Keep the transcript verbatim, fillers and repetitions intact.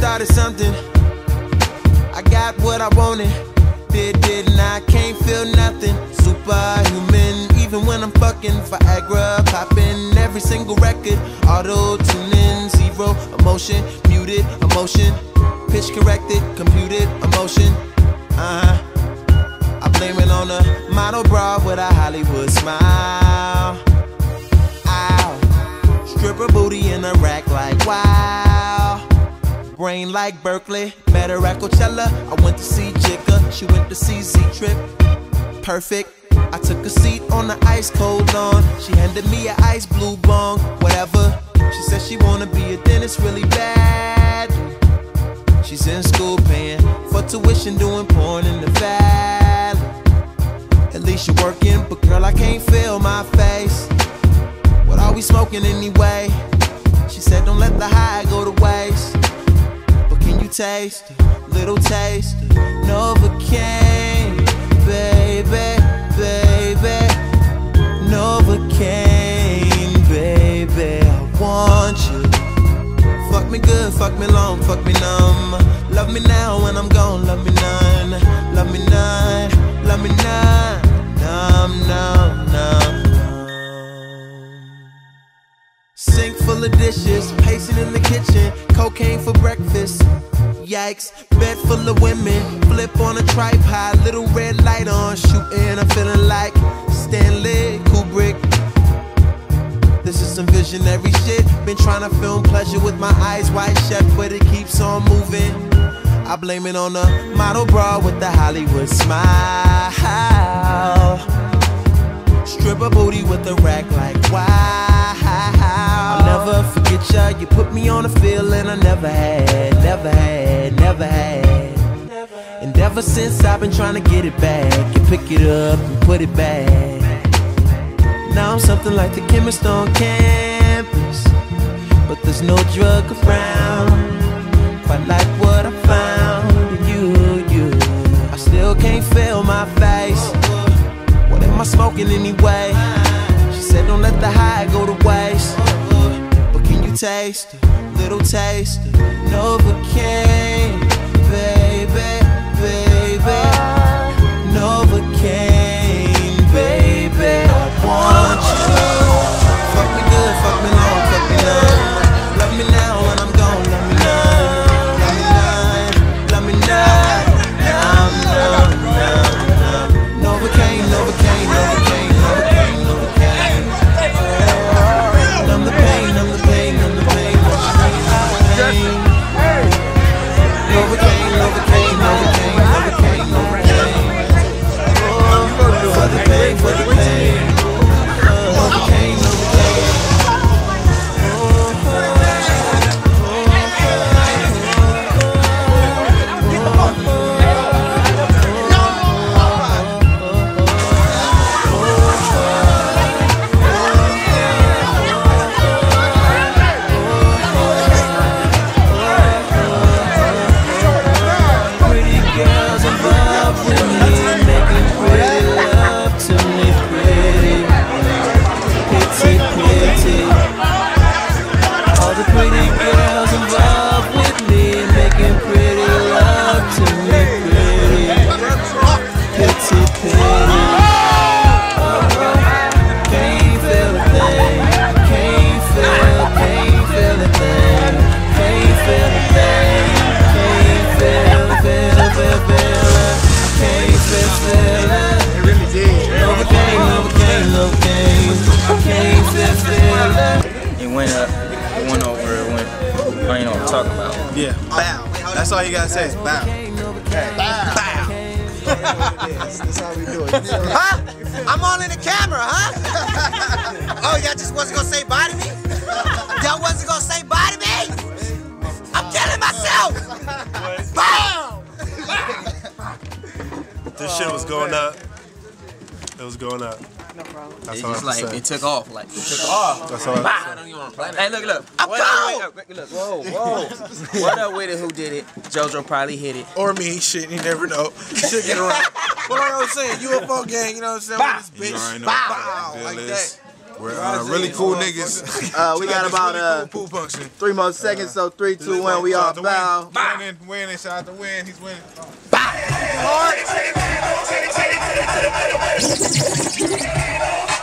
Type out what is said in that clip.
started something. I got what I wanted. Did, didn't I? Can't feel nothing. Superhuman, even when I'm fucking. Viagra popping every single record. Auto tuning, zero emotion, muted emotion, pitch corrected, computed emotion. Uh huh. I blame it on a model bra with a Hollywood smile. Ow. Stripper booty in a rack like wow. Brain like Berkeley, met her at Coachella. I went to see Jigga, she went to see Z-Trip. Perfect, I took a seat on the ice cold lawn. She handed me an ice blue bong, whatever. She said she wanna be a dentist really bad. She's in school paying for tuition, doing porn in the valley. At least you're working, but girl, I can't feel my face. What are we smoking anyway? She said don't let the high go to waste. Can you taste a little taste of Novocaine, baby, baby, Novocaine, baby, I want you. Fuck me good, fuck me long, fuck me numb. Love me now when I'm gone, love me none. Love me none, love me none. Numb, numb, numb, numb. Sink full of dishes, pacing in the kitchen. Cocaine for breakfast. Yikes, bed full of women. Flip on a tripod, little red light on. Shooting, I'm feeling like Stanley Kubrick. This is some visionary shit. Been trying to film pleasure with my eyes wide shut, but it keeps on moving. I blame it on a model bra with the Hollywood smile. Stripper booty with a rack like wow. I'll never forget ya. You put me on a feeling I never had, never had, never had. And ever since I've been trying to get it back and pick it up and put it back. Now I'm something like the chemist on campus, but there's no drug around quite like what I found in you, you. I still can't feel my face. What am I smoking anyway? She said don't let the high go to waste. But can you taste a little taste of Novocaine, baby, baby, Novocaine, baby, I want you. Fuck me good, fuck me long, fuck me long. Love me now when I'm gone, love me none. Love me none, love me none. Numb, numb, numb, numb. Novocaine, Novocaine, Novocaine, Novocaine, Novocaine. Numb the pain, numb the pain, numb the pain, numb the pain. Novocaine, Novocaine, Novocaine, Novocaine, Novocaine. For the pain, for the pain. Novocaine, Novocaine. It went up, it went over, it went, I ain't know what I'm talking about. Yeah, bow. That's all you gotta say is bow. Bow. Bow. That's how we do it. Huh? I'm all in the camera, huh? Oh, y'all just wasn't gonna say bye to me? Y'all wasn't gonna say bye to me? I'm killing myself! Bow! This shit was going up. It was going up. No problem. That's It's all just I like, have to say. it took off, like, it took off. That's all I Bah! have I don't even want to play that. Hey, look, look. I'm Wait, gone! wait, wait, look, whoa, whoa. What up with it? Who did it? Jojo probably hit it. Or me, shit, you never know. Shit get around. But like I was saying, U F O gang, you know what I'm saying? Bah! With this bitch. You already know Bow! what the Like deal that. is. We're uh, really cool niggas. Uh, we got about uh, cool function. three more seconds, so three, two, one, we all bow. Winning, winning, shout out to Wynn, he's winning. Bow.